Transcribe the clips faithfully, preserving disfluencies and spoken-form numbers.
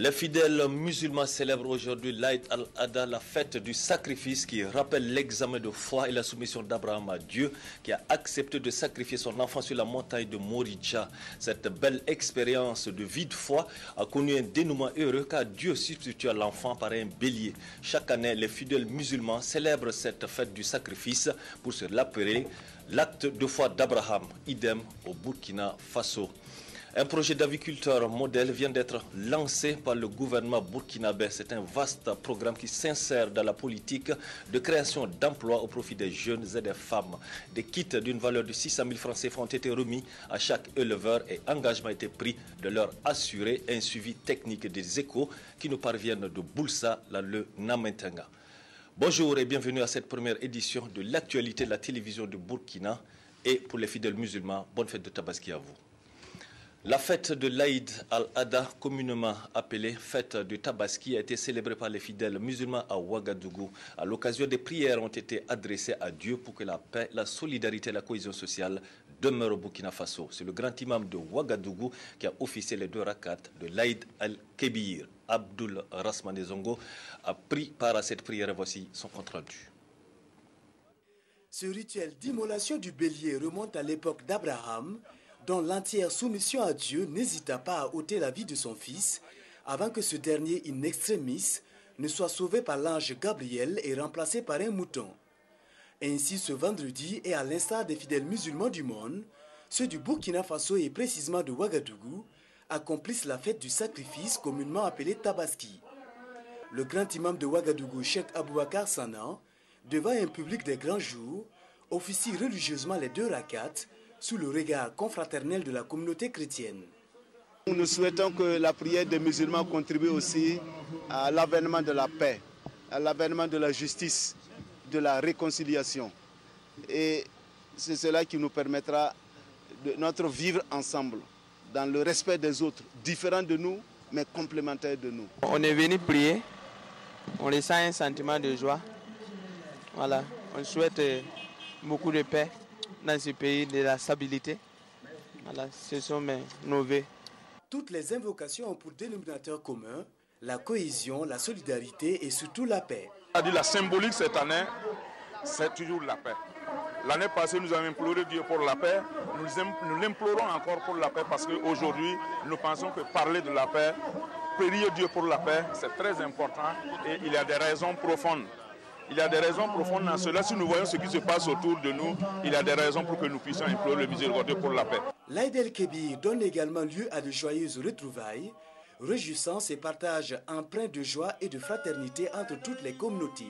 Les fidèles musulmans célèbrent aujourd'hui l'Aïd al-Adha, la fête du sacrifice qui rappelle l'examen de foi et la soumission d'Abraham à Dieu qui a accepté de sacrifier son enfant sur la montagne de Moridja. Cette belle expérience de vie de foi a connu un dénouement heureux car Dieu substitua l'enfant par un bélier. Chaque année, les fidèles musulmans célèbrent cette fête du sacrifice pour se rappeler l'acte de foi d'Abraham, idem au Burkina Faso. Un projet d'aviculteur modèle vient d'être lancé par le gouvernement burkinabé. C'est un vaste programme qui s'insère dans la politique de création d'emplois au profit des jeunes et des femmes. Des kits d'une valeur de six cent mille francs C F A ont été remis à chaque éleveur et engagement a été pris de leur assurer un suivi technique des échos qui nous parviennent de Boulsa, dans le Namentenga. Bonjour et bienvenue à cette première édition de l'actualité de la télévision de Burkina. Et pour les fidèles musulmans, bonne fête de Tabaski à vous. La fête de l'Aïd al-Adha, communément appelée fête de Tabaski, a été célébrée par les fidèles musulmans à Ouagadougou. À l'occasion, des prières ont été adressées à Dieu pour que la paix, la solidarité et la cohésion sociale demeurent au Burkina Faso. C'est le grand imam de Ouagadougou qui a officié les deux rakats de l'Aïd al-Kébir. Abdul Rasmane Zongo a pris part à cette prière. Voici son compte rendu. Ce rituel d'immolation du bélier remonte à l'époque d'Abraham, dont l'entière soumission à Dieu n'hésita pas à ôter la vie de son fils avant que ce dernier in extremis ne soit sauvé par l'ange Gabriel et remplacé par un mouton. Ainsi, ce vendredi, et à l'instar des fidèles musulmans du monde, ceux du Burkina Faso et précisément de Ouagadougou accomplissent la fête du sacrifice communément appelée Tabaski. Le grand imam de Ouagadougou, Cheikh Aboubakar Sana, devant un public des grands jours, officie religieusement les deux rakats sous le regard confraternel de la communauté chrétienne. Nous souhaitons que la prière des musulmans contribue aussi à l'avènement de la paix, à l'avènement de la justice, de la réconciliation. Et c'est cela qui nous permettra de notre vivre ensemble, dans le respect des autres, différents de nous, mais complémentaires de nous. On est venu prier, on ressent un sentiment de joie. Voilà, on souhaite beaucoup de paix dans ce pays, de la stabilité. Voilà, ce sont mes, nos vœux. Toutes les invocations ont pour dénominateur commun la cohésion, la solidarité et surtout la paix. La symbolique cette année, c'est toujours la paix. L'année passée, nous avons imploré Dieu pour la paix. Nous, nous l'implorons encore pour la paix parce qu'aujourd'hui, nous pensons que parler de la paix, prier Dieu pour la paix, c'est très important et il y a des raisons profondes. Il y a des raisons profondes dans cela. Si nous voyons ce qui se passe autour de nous, il y a des raisons pour que nous puissions implorer le miséricordieux pour la paix. L'Aïd el-Kébir donne également lieu à de joyeuses retrouvailles, réjouissances et partage empreints de joie et de fraternité entre toutes les communautés.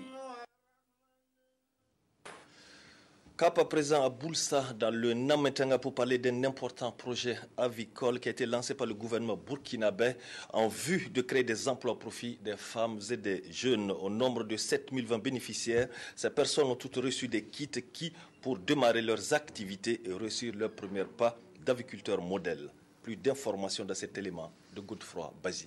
Cap à présent à Boulsa, dans le Namentenga, pour parler d'un important projet avicole qui a été lancé par le gouvernement burkinabé en vue de créer des emplois au profit des femmes et des jeunes. Au nombre de sept mille vingt bénéficiaires, ces personnes ont toutes reçu des kits qui, pour démarrer leurs activités et réussir leur premier pas d'aviculteur modèle. Plus d'informations dans cet élément de Godefroy Bazi.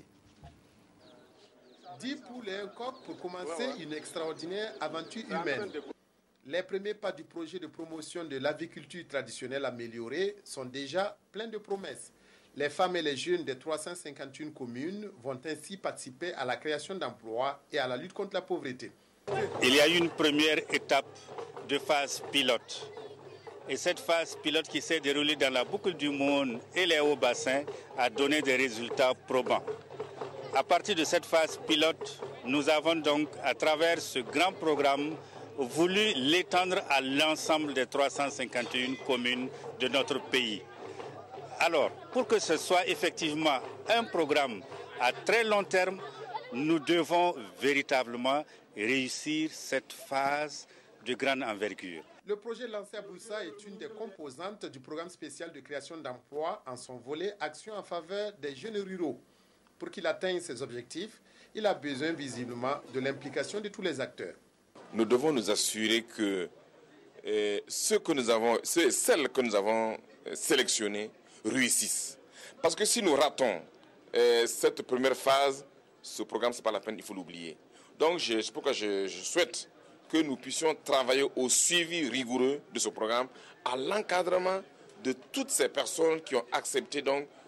dix poules et un coq pour commencer une extraordinaire aventure humaine. Les premiers pas du projet de promotion de l'aviculture traditionnelle améliorée sont déjà pleins de promesses. Les femmes et les jeunes des trois cent cinquante et une communes vont ainsi participer à la création d'emplois et à la lutte contre la pauvreté. Il y a eu une première étape de phase pilote. Et cette phase pilote qui s'est déroulée dans la boucle du monde et les hauts bassins a donné des résultats probants. À partir de cette phase pilote, nous avons donc, à travers ce grand programme, voulu l'étendre à l'ensemble des trois cent cinquante et une communes de notre pays. Alors, pour que ce soit effectivement un programme à très long terme, nous devons véritablement réussir cette phase de grande envergure. Le projet lancé à Boulsa est une des composantes du programme spécial de création d'emplois en son volet Action en faveur des jeunes ruraux. Pour qu'il atteigne ses objectifs, il a besoin visiblement de l'implication de tous les acteurs. Nous devons nous assurer que euh, ceux que nous avons, ceux, celles que nous avons sélectionnées réussissent. Parce que si nous ratons euh, cette première phase, ce programme, ce n'est pas la peine, il faut l'oublier. Donc, c'est pourquoi je, je souhaite que nous puissions travailler au suivi rigoureux de ce programme, à l'encadrement de toutes ces personnes qui ont accepté donc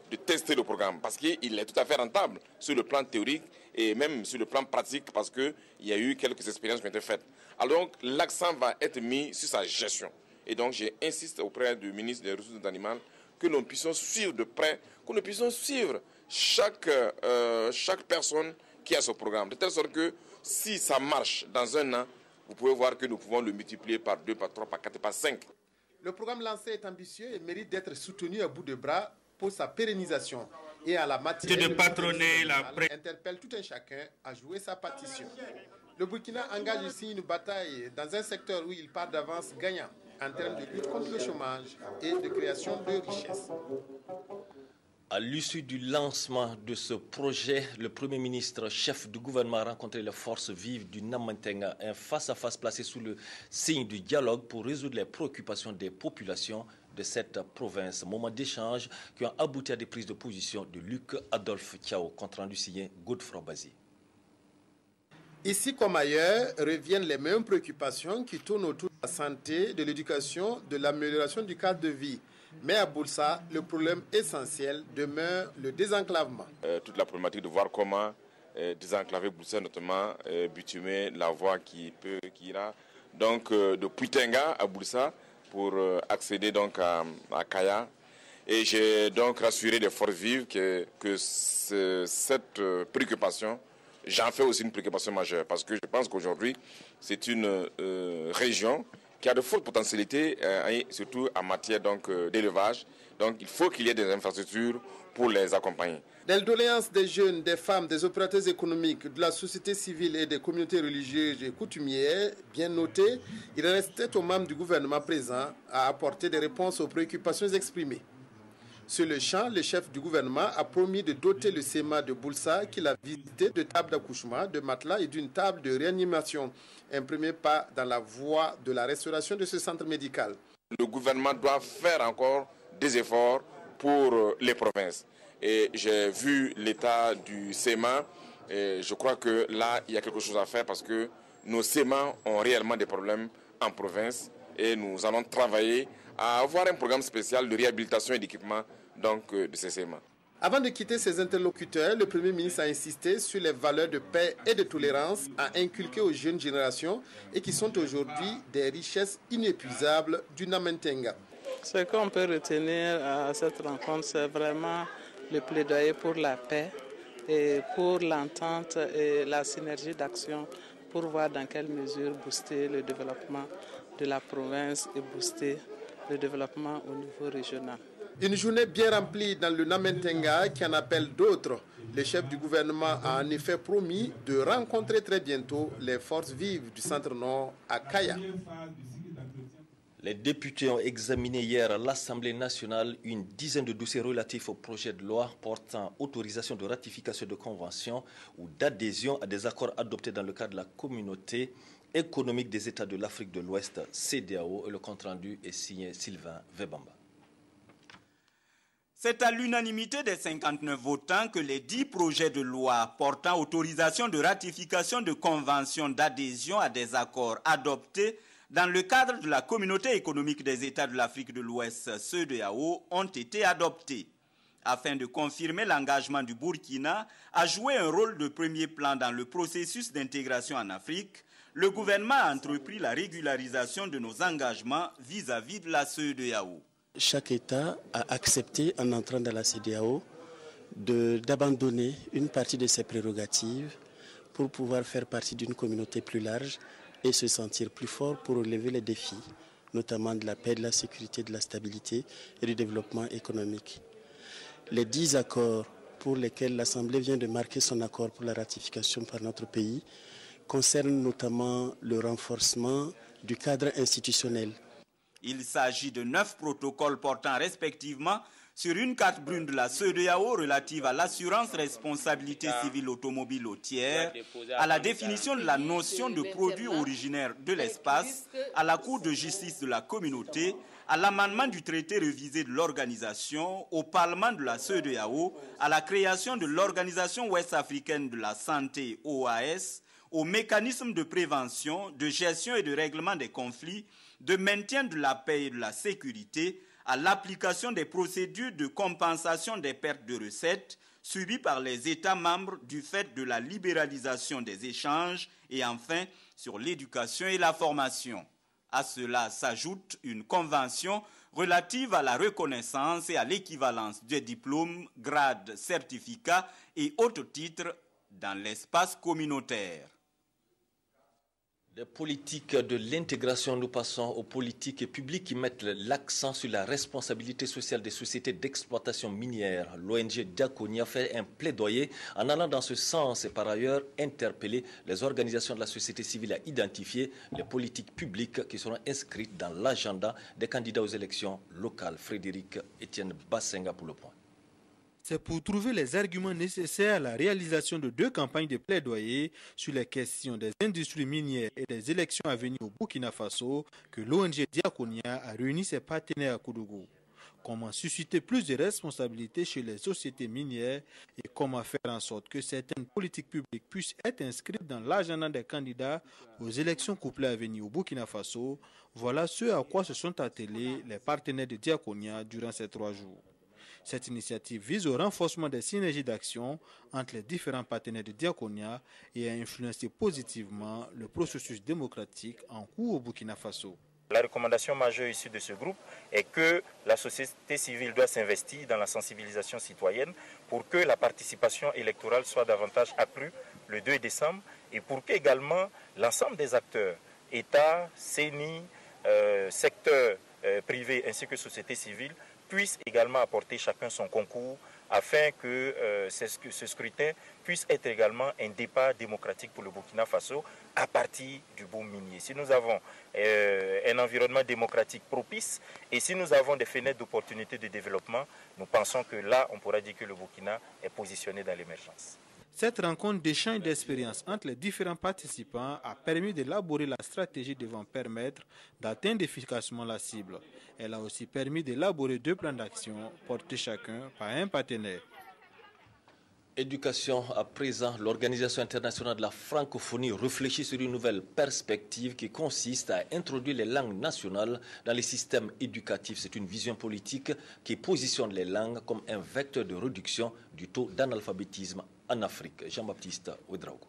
de tester le programme parce qu'il est tout à fait rentable sur le plan théorique et même sur le plan pratique parce qu'il y a eu quelques expériences qui ont été faites. Alors donc l'accent va être mis sur sa gestion. Et donc j'insiste auprès du ministre des Ressources animales que nous puissions suivre de près, que nous puissions suivre chaque, euh, chaque personne qui a ce programme. De telle sorte que si ça marche dans un an, vous pouvez voir que nous pouvons le multiplier par deux, par trois, par quatre, par cinq. Le programme lancé est ambitieux et mérite d'être soutenu à bout de bras pour sa pérennisation. Et à la matière, de patronner la presse interpelle tout un chacun à jouer sa partition. Le Burkina engage ici une bataille dans un secteur où il part d'avance gagnant en termes de lutte contre le chômage et de création de richesses. À l'issue du lancement de ce projet, le Premier ministre, chef du gouvernement, a rencontré les forces vives du Namantenga, un face-à-face placé sous le signe du dialogue pour résoudre les préoccupations des populations de cette province. Moment d'échange qui ont abouti à des prises de position de Luc Adolphe Thiao, compte rendu signé Godefroy Bazi. Ici comme ailleurs, reviennent les mêmes préoccupations qui tournent autour de la santé, de l'éducation, de l'amélioration du cadre de vie. Mais à Boulssa, le problème essentiel demeure le désenclavement. Euh, toute la problématique de voir comment euh, désenclaver Boulssa, notamment euh, bitumer la voie qui, peut, qui ira donc, euh, de Puitenga à Boulssa pour euh, accéder donc à, à Kaya. Et j'ai donc rassuré les forces vives que, que ce, cette euh, préoccupation, j'en fais aussi une préoccupation majeure parce que je pense qu'aujourd'hui, c'est une euh, région qui a de fortes potentialités, euh, surtout en matière donc, euh, d'élevage. Donc il faut qu'il y ait des infrastructures pour les accompagner. Des doléances des jeunes, des femmes, des opérateurs économiques, de la société civile et des communautés religieuses et coutumières, bien notées, il restait aux membres du gouvernement présent à apporter des réponses aux préoccupations exprimées. Sur le champ, le chef du gouvernement a promis de doter le S E M A de Boulssa, qu'il a visité, de tables d'accouchement, de matelas et d'une table de réanimation. Un premier pas dans la voie de la restauration de ce centre médical. Le gouvernement doit faire encore des efforts pour les provinces. Et j'ai vu l'état du S E M A et je crois que là, il y a quelque chose à faire parce que nos S E M A ont réellement des problèmes en province et nous allons travailler à avoir un programme spécial de réhabilitation et d'équipement donc, de ces S E M A. Avant de quitter ses interlocuteurs, le Premier ministre a insisté sur les valeurs de paix et de tolérance à inculquer aux jeunes générations et qui sont aujourd'hui des richesses inépuisables du Namantenga. Ce qu'on peut retenir à cette rencontre, c'est vraiment le plaidoyer pour la paix et pour l'entente et la synergie d'action pour voir dans quelle mesure booster le développement de la province et booster le développement au niveau régional. Une journée bien remplie dans le Namantenga qui en appelle d'autres. Le chef du gouvernement a en effet promis de rencontrer très bientôt les forces vives du centre-nord à Kaya. Les députés ont examiné hier à l'Assemblée nationale une dizaine de dossiers relatifs au projet de loi portant autorisation de ratification de conventions ou d'adhésion à des accords adoptés dans le cadre de la communauté économique des États de l'Afrique de l'Ouest, C E D E A O, et le compte-rendu est signé Sylvain Vebamba. C'est à l'unanimité des cinquante-neuf votants que les dix projets de loi portant autorisation de ratification de conventions d'adhésion à des accords adoptés dans le cadre de la communauté économique des États de l'Afrique de l'Ouest, C E D E A O, ont été adoptés. Afin de confirmer l'engagement du Burkina à jouer un rôle de premier plan dans le processus d'intégration en Afrique, le gouvernement a entrepris la régularisation de nos engagements vis-à-vis de la C E D E A O. Chaque État a accepté, en entrant dans la C E D E A O, d'abandonner une partie de ses prérogatives pour pouvoir faire partie d'une communauté plus large et se sentir plus fort pour relever les défis, notamment de la paix, de la sécurité, de la stabilité et du développement économique. Les dix accords pour lesquels l'Assemblée vient de marquer son accord pour la ratification par notre pays concernent notamment le renforcement du cadre institutionnel. Il s'agit de neuf protocoles portant respectivement sur une carte brune de la C E D E A O relative à l'assurance responsabilité civile automobile au tiers, à la définition de la notion de produit originaire de l'espace, à la Cour de justice de la communauté, à l'amendement du traité révisé de l'organisation, au Parlement de la C E D E A O, à la création de l'Organisation ouest-africaine de la santé O A S, au mécanisme de prévention, de gestion et de règlement des conflits, de maintien de la paix et de la sécurité, à l'application des procédures de compensation des pertes de recettes subies par les États membres du fait de la libéralisation des échanges et enfin sur l'éducation et la formation. À cela s'ajoute une convention relative à la reconnaissance et à l'équivalence des diplômes, grades, certificats et autres titres dans l'espace communautaire. Des politiques de l'intégration, nous passons aux politiques publiques qui mettent l'accent sur la responsabilité sociale des sociétés d'exploitation minière. L'O N G Diakonia fait un plaidoyer en allant dans ce sens et par ailleurs interpeller les organisations de la société civile à identifier les politiques publiques qui seront inscrites dans l'agenda des candidats aux élections locales. Frédéric Etienne Bassenga pour le point. C'est pour trouver les arguments nécessaires à la réalisation de deux campagnes de plaidoyer sur les questions des industries minières et des élections à venir au Burkina Faso que l'O N G Diakonia a réuni ses partenaires à Koudougou. Comment susciter plus de responsabilités chez les sociétés minières et comment faire en sorte que certaines politiques publiques puissent être inscrites dans l'agenda des candidats aux élections couplées à venir au Burkina Faso. Voilà ce à quoi se sont attelés les partenaires de Diakonia durant ces trois jours. Cette initiative vise au renforcement des synergies d'action entre les différents partenaires de Diakonia et à influencer positivement le processus démocratique en cours au Burkina Faso. La recommandation majeure issue de ce groupe est que la société civile doit s'investir dans la sensibilisation citoyenne pour que la participation électorale soit davantage accrue le deux décembre et pour qu'également l'ensemble des acteurs, État, C E N I, euh, secteur euh, privé ainsi que société civile, puissent également apporter chacun son concours afin que euh, ce scrutin puisse être également un départ démocratique pour le Burkina Faso à partir du boom minier. Si nous avons euh, un environnement démocratique propice et si nous avons des fenêtres d'opportunités de développement, nous pensons que là, on pourra dire que le Burkina est positionné dans l'émergence. Cette rencontre d'échange d'expériences entre les différents participants a permis d'élaborer la stratégie devant permettre d'atteindre efficacement la cible. Elle a aussi permis d'élaborer deux plans d'action portés chacun par un partenaire. Éducation à présent, l'Organisation internationale de la francophonie réfléchit sur une nouvelle perspective qui consiste à introduire les langues nationales dans les systèmes éducatifs. C'est une vision politique qui positionne les langues comme un vecteur de réduction du taux d'analphabétisme en Afrique. Jean-Baptiste Ouedraogo.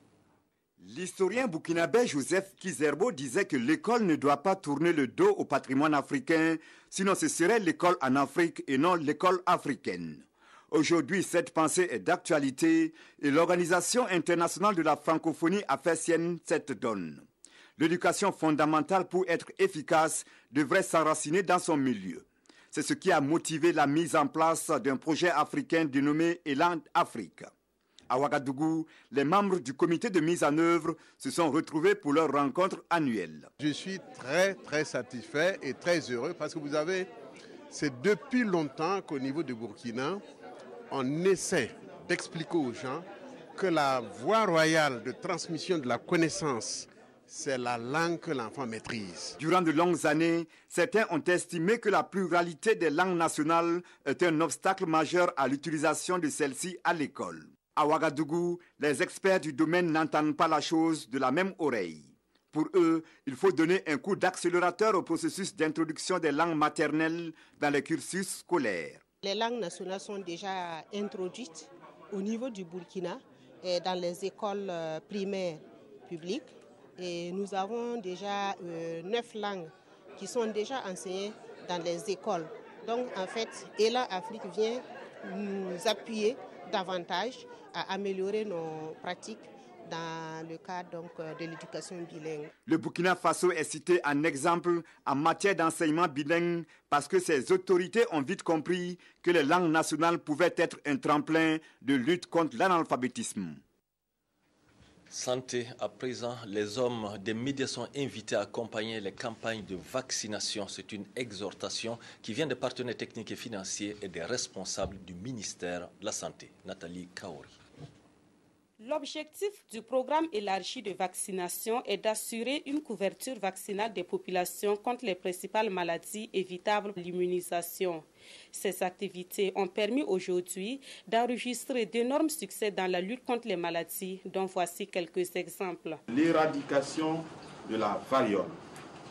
L'historien burkinabé Joseph Kizerbo disait que l'école ne doit pas tourner le dos au patrimoine africain, sinon ce serait l'école en Afrique et non l'école africaine. Aujourd'hui, cette pensée est d'actualité et l'Organisation internationale de la francophonie a fait sienne cette donne. L'éducation fondamentale pour être efficace devrait s'enraciner dans son milieu. C'est ce qui a motivé la mise en place d'un projet africain dénommé Elan Afrique. À Ouagadougou, les membres du comité de mise en œuvre se sont retrouvés pour leur rencontre annuelle. Je suis très très satisfait et très heureux parce que vous avez, c'est depuis longtemps qu'au niveau de Burkina, on essaie d'expliquer aux gens que la voie royale de transmission de la connaissance, c'est la langue que l'enfant maîtrise. Durant de longues années, certains ont estimé que la pluralité des langues nationales est un obstacle majeur à l'utilisation de celles-ci à l'école. À Ouagadougou, les experts du domaine n'entendent pas la chose de la même oreille. Pour eux, il faut donner un coup d'accélérateur au processus d'introduction des langues maternelles dans les cursus scolaires. Les langues nationales sont déjà introduites au niveau du Burkina et dans les écoles primaires publiques. Et nous avons déjà euh, neuf langues qui sont déjà enseignées dans les écoles. Donc en fait, Elan Afrique vient nous appuyer davantage à améliorer nos pratiques dans le cadre donc, de l'éducation bilingue. Le Burkina Faso est cité en exemple en matière d'enseignement bilingue parce que ses autorités ont vite compris que les langues nationales pouvaient être un tremplin de lutte contre l'analphabétisme. Santé, à présent, les hommes des médias sont invités à accompagner les campagnes de vaccination. C'est une exhortation qui vient des partenaires techniques et financiers et des responsables du ministère de la Santé. Nathalie Kaori. L'objectif du programme élargi de vaccination est d'assurer une couverture vaccinale des populations contre les principales maladies évitables de l'immunisation. Ces activités ont permis aujourd'hui d'enregistrer d'énormes succès dans la lutte contre les maladies, dont voici quelques exemples. L'éradication de la variole,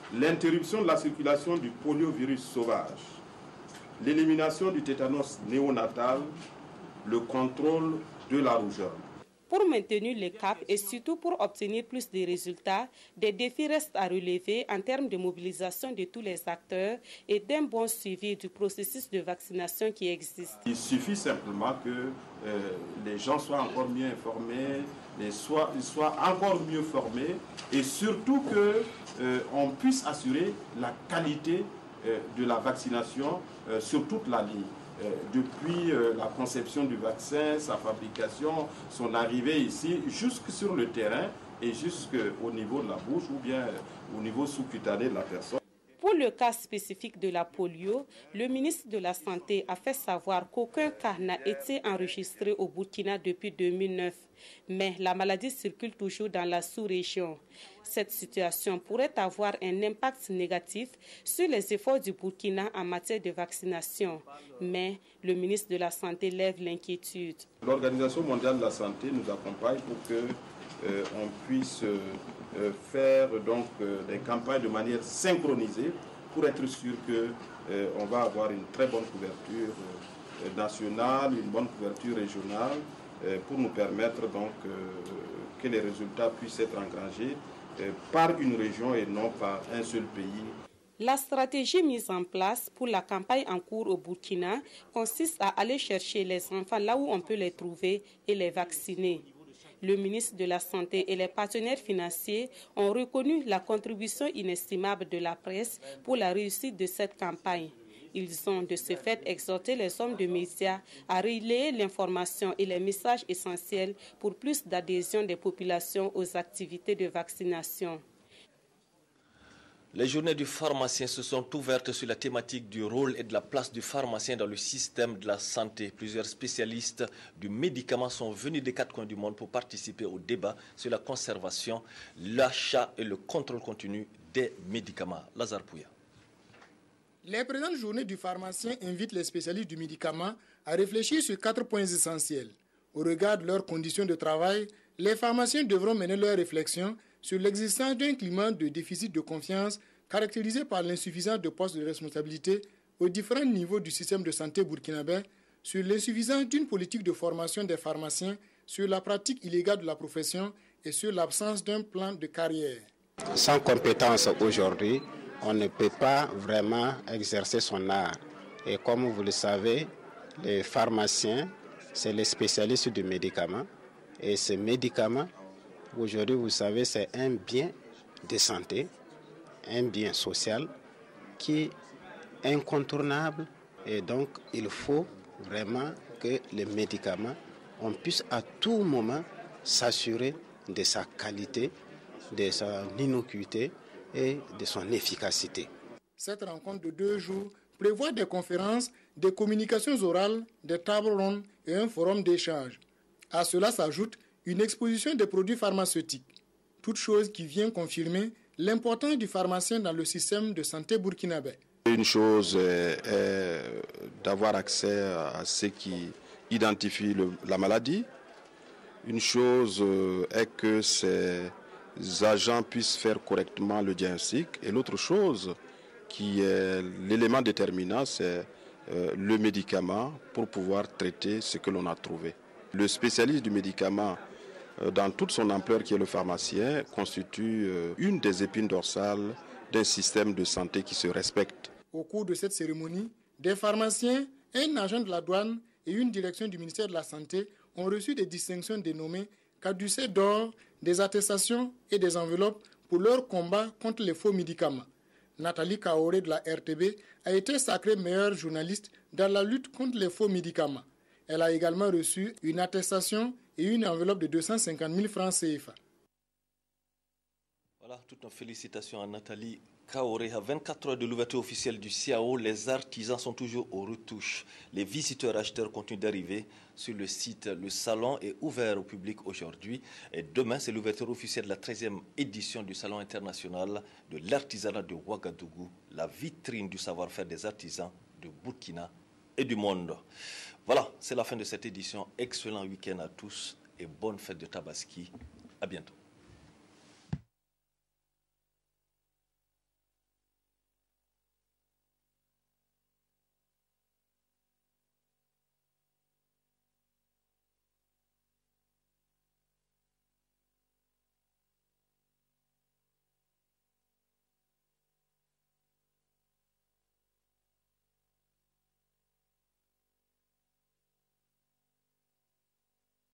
l'interruption de la circulation du poliovirus sauvage, l'élimination du tétanos néonatal, le contrôle de la rougeole. Pour maintenir le cap et surtout pour obtenir plus de résultats, des défis restent à relever en termes de mobilisation de tous les acteurs et d'un bon suivi du processus de vaccination qui existe. Il suffit simplement que euh, les gens soient encore mieux informés, les soient, soient encore mieux formés et surtout qu'on euh, puisse assurer la qualité euh, de la vaccination euh, sur toute la ligne. Euh, depuis euh, la conception du vaccin, sa fabrication, son arrivée ici, jusque sur le terrain et jusqu'au niveau de la bouche ou bien euh, au niveau sous-cutané de la personne. Pour le cas spécifique de la polio, le ministre de la Santé a fait savoir qu'aucun cas n'a été enregistré au Burkina depuis deux mille neuf. Mais la maladie circule toujours dans la sous-région. Cette situation pourrait avoir un impact négatif sur les efforts du Burkina en matière de vaccination. Mais le ministre de la Santé lève l'inquiétude. L'Organisation mondiale de la santé nous accompagne pour que euh, on puisse euh, faire donc euh, des campagnes de manière synchronisée pour être sûr que euh, on va avoir une très bonne couverture euh, nationale, une bonne couverture régionale euh, pour nous permettre donc euh, que les résultats puissent être engrangés euh, par une région et non par un seul pays. La stratégie mise en place pour la campagne en cours au Burkina consiste à aller chercher les enfants là où on peut les trouver et les vacciner. Le ministre de la Santé et les partenaires financiers ont reconnu la contribution inestimable de la presse pour la réussite de cette campagne. Ils ont de ce fait exhorté les hommes de médias à relayer l'information et les messages essentiels pour plus d'adhésion des populations aux activités de vaccination. Les journées du pharmacien se sont ouvertes sur la thématique du rôle et de la place du pharmacien dans le système de la santé. Plusieurs spécialistes du médicament sont venus des quatre coins du monde pour participer au débat sur la conservation, l'achat et le contrôle continu des médicaments. Lazare Pouya. Les présentes journées du pharmacien invitent les spécialistes du médicament à réfléchir sur quatre points essentiels. Au regard de leurs conditions de travail, les pharmaciens devront mener leurs réflexions sur l'existence d'un climat de déficit de confiance caractérisé par l'insuffisance de postes de responsabilité aux différents niveaux du système de santé burkinabé, sur l'insuffisance d'une politique de formation des pharmaciens, sur la pratique illégale de la profession et sur l'absence d'un plan de carrière. Sans compétence aujourd'hui, on ne peut pas vraiment exercer son art. Et comme vous le savez, les pharmaciens, c'est les spécialistes du médicament. Et ces médicaments, aujourd'hui, vous savez, c'est un bien de santé, un bien social qui est incontournable. Et donc, il faut vraiment que les médicaments, on puisse à tout moment s'assurer de sa qualité, de son innocuité et de son efficacité. Cette rencontre de deux jours prévoit des conférences, des communications orales, des tables rondes et un forum d'échange. À cela s'ajoute une exposition des produits pharmaceutiques, toute chose qui vient confirmer l'importance du pharmacien dans le système de santé burkinabé. Une chose est, est d'avoir accès à ceux qui identifient le, la maladie. Une chose est que ces agents puissent faire correctement le diagnostic. Et l'autre chose, qui est l'élément déterminant, c'est euh, le médicament pour pouvoir traiter ce que l'on a trouvé. Le spécialiste du médicament, euh, dans toute son ampleur qui est le pharmacien, constitue euh, une des épines dorsales d'un système de santé qui se respecte. Au cours de cette cérémonie, des pharmaciens, un agent de la douane et une direction du ministère de la Santé ont reçu des distinctions dénommées caducées d'or, des attestations et des enveloppes pour leur combat contre les faux médicaments. Nathalie Kaoré de la R T B a été sacrée meilleure journaliste dans la lutte contre les faux médicaments. Elle a également reçu une attestation et une enveloppe de deux cent cinquante mille francs C F A. Voilà, toutes nos félicitations à Nathalie Kaoré. À vingt-quatre heures de l'ouverture officielle du C A O, les artisans sont toujours aux retouches. Les visiteurs acheteurs continuent d'arriver sur le site. Le salon est ouvert au public aujourd'hui. Et demain, c'est l'ouverture officielle de la treizième édition du Salon international de l'artisanat de Ouagadougou, la vitrine du savoir-faire des artisans de Burkina et du monde. Voilà, c'est la fin de cette édition. Excellent week-end à tous et bonne fête de Tabaski. À bientôt.